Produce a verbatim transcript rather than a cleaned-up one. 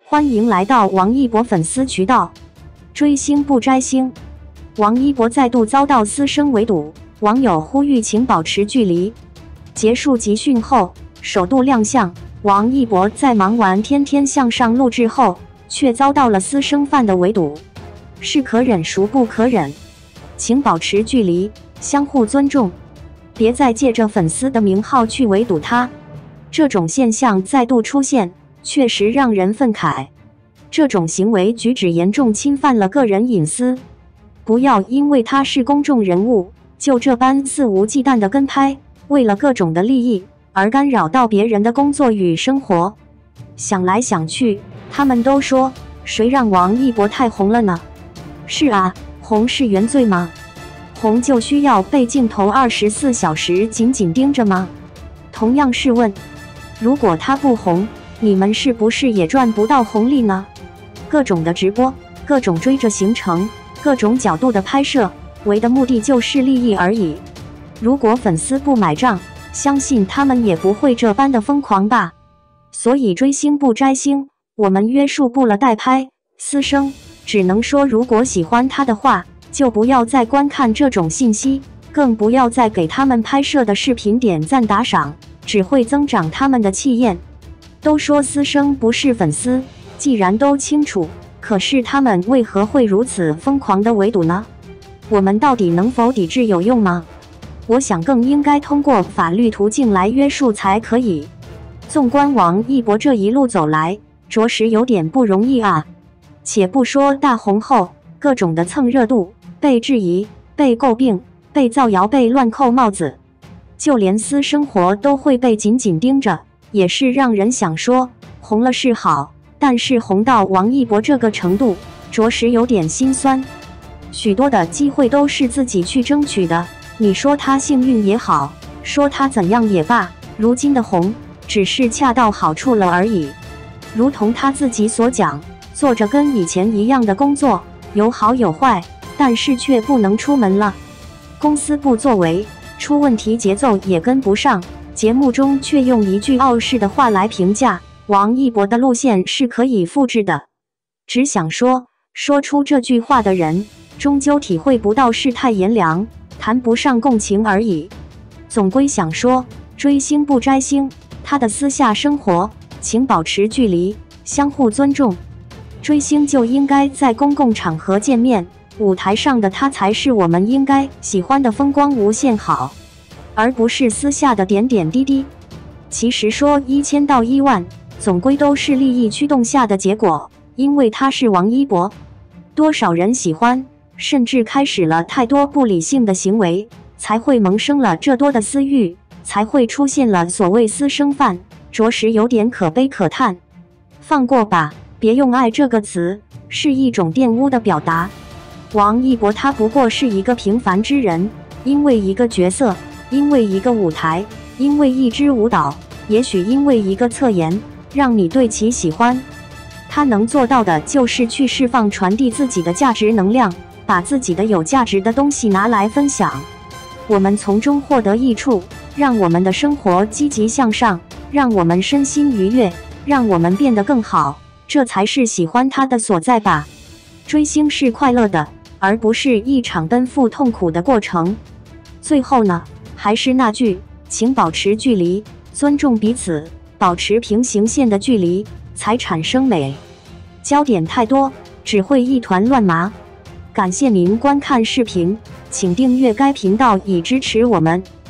欢迎来到王一博粉丝渠道，追星不摘星。王一博再度遭到私生围堵，网友呼吁请保持距离。结束集训后，首度亮相。王一博在忙完《天天向上》录制后，却遭到了私生饭的围堵，是可忍孰不可忍？请保持距离，相互尊重，别再借着粉丝的名号去围堵他。这种现象再度出现，确实让人愤慨。这种行为举止严重侵犯了个人隐私，不要因为他是公众人物，就这般肆无忌惮的跟拍，为了各种的利益而干扰到别人的工作与生活。想来想去，他们都说谁让王一博太红了呢？是啊，红是原罪吗？红就需要被镜头二十四小时紧紧盯着吗？同样是问，如果他不红，你们是不是也赚不到红利呢？各种的直播，各种追着行程，各种角度的拍摄，为的目的就是利益而已。如果粉丝不买账，相信他们也不会这般的疯狂吧。所以追星不摘星，我们约束不了代拍、私生，只能说如果喜欢他的话，就不要再观看这种信息，更不要再给他们拍摄的视频点赞打赏，只会增长他们的气焰。都说私生不是粉丝，既然都清楚，可是他们为何会如此疯狂的围堵呢？我们到底能否抵制有用吗？我想更应该通过法律途径来约束才可以。纵观王一博这一路走来，着实有点不容易啊。且不说大红后各种的蹭热度，被质疑、被诟病、被造谣、被乱扣帽子，就连私生活都会被紧紧盯着，也是让人想说，红了是好，但是红到王一博这个程度，着实有点心酸。许多的机会都是自己去争取的，你说他幸运也好，说他怎样也罢，如今的红只是恰到好处了而已。如同他自己所讲，做着跟以前一样的工作，有好有坏，但是却不能出门了。公司不作为，出问题节奏也跟不上，节目中却用一句傲视的话来评价，王一博的路线是可以复制的。只想说，说出这句话的人，终究体会不到世态炎凉，谈不上共情而已。总归想说，追星不摘星，他的私下生活，请保持距离，相互尊重。追星就应该在公共场合见面，舞台上的他才是我们应该喜欢的风光无限好，而不是私下的点点滴滴。其实说一千到一万，总归都是利益驱动下的结果，因为他是王一博，多少人喜欢，甚至开始了太多不理性的行为，才会萌生了这多的私欲，才会出现了所谓私生饭，着实有点可悲可叹。放过吧，别用爱这个词，是一种玷污的表达。王一博他不过是一个平凡之人，因为一个角色，因为一个舞台，因为一支舞蹈，也许因为一个侧颜，让你对其喜欢。他能做到的就是去释放传递自己的价值能量，把自己的有价值的东西拿来分享，我们从中获得益处，让我们的生活积极向上，让我们身心愉悦，让我们变得更好，这才是喜欢他的所在吧。追星是快乐的，而不是一场奔赴痛苦的过程。最后呢，还是那句，请保持距离，尊重彼此，保持平行线的距离，才产生美。焦点太多，只会一团乱麻。感谢您观看视频，请订阅该频道以支持我们。